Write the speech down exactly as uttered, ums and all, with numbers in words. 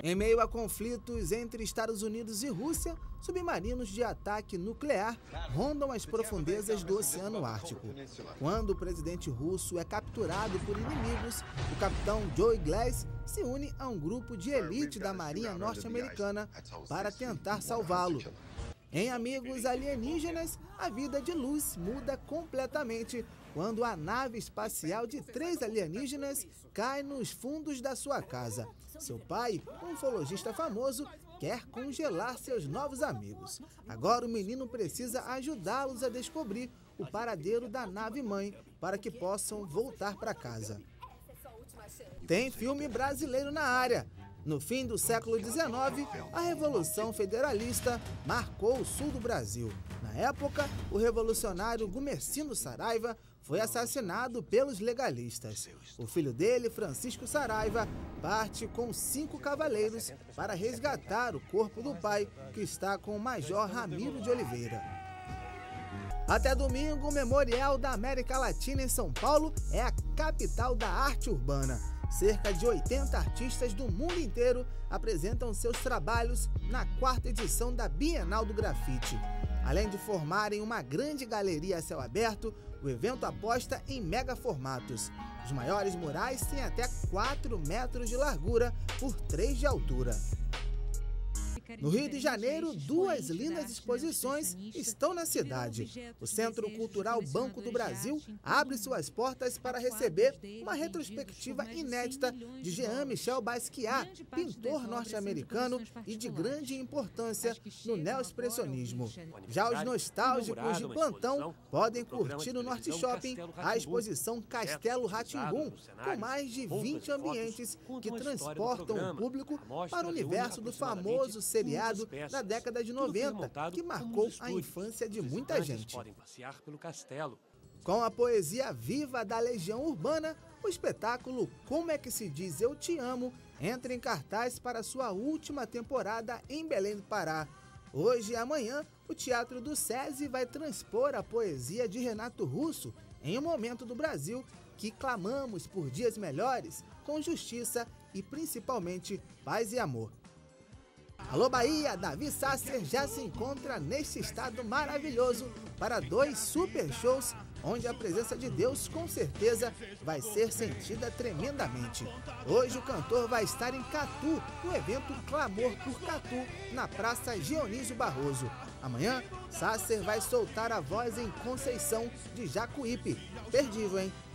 Em meio a conflitos entre Estados Unidos e Rússia, submarinos de ataque nuclear rondam as profundezas do Oceano Ártico. Quando o presidente russo é capturado por inimigos, o capitão Joe Glass se une a um grupo de elite da Marinha norte-americana para tentar salvá-lo. Em Amigos Alienígenas, a vida de Luz muda completamente quando a nave espacial de três alienígenas cai nos fundos da sua casa. Seu pai, um ufologista famoso, quer congelar seus novos amigos. Agora o menino precisa ajudá-los a descobrir o paradeiro da nave-mãe para que possam voltar para casa. Tem filme brasileiro na área. No fim do século dezenove, a Revolução Federalista marcou o sul do Brasil. Na época, o revolucionário Gumercindo Saraiva foi assassinado pelos legalistas. O filho dele, Francisco Saraiva, parte com cinco cavaleiros para resgatar o corpo do pai, que está com o Major Ramiro de Oliveira. Até domingo, o Memorial da América Latina em São Paulo é a capital da arte urbana. Cerca de oitenta artistas do mundo inteiro apresentam seus trabalhos na quarta edição da Bienal do Grafite. Além de formarem uma grande galeria a céu aberto, o evento aposta em mega formatos. Os maiores murais têm até quatro metros de largura por três de altura. No Rio de Janeiro, duas lindas exposições estão na cidade. O Centro Cultural Banco do Brasil abre suas portas para receber uma retrospectiva inédita de Jean-Michel Basquiat, pintor norte-americano e de grande importância no neoexpressionismo. Já os nostálgicos de plantão podem curtir no Norte Shopping a exposição Castelo Rá-Tim-Bum, com mais de vinte ambientes que transportam o público para o universo do famoso seriado da década de noventa, que marcou a infância de muita gente. Com a poesia viva da Legião Urbana, o espetáculo Como é que se diz Eu Te Amo entra em cartaz para sua última temporada em Belém do Pará. Hoje e amanhã, o Teatro do SESI vai transpor a poesia de Renato Russo em um momento do Brasil que clamamos por dias melhores, com justiça e principalmente paz e amor. Alô Bahia, Davi Sasser já se encontra neste estado maravilhoso para dois super shows, onde a presença de Deus com certeza vai ser sentida tremendamente. Hoje o cantor vai estar em Catu, no evento Clamor por Catu, na Praça Dionísio Barroso. Amanhã, Sasser vai soltar a voz em Conceição de Jacuípe. Perdível, hein?